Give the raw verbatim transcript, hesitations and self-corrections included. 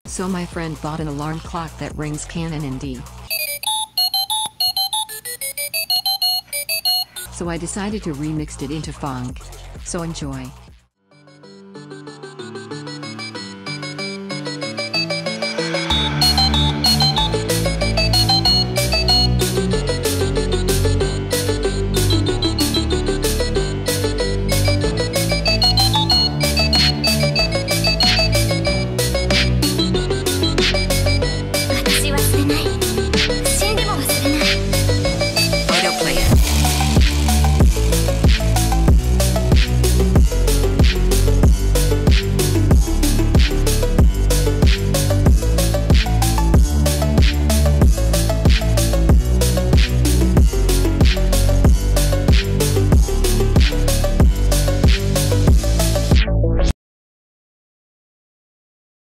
So my friend bought an alarm clock that rings Canon in D. So I decided to remix it into Phonk. So enjoy.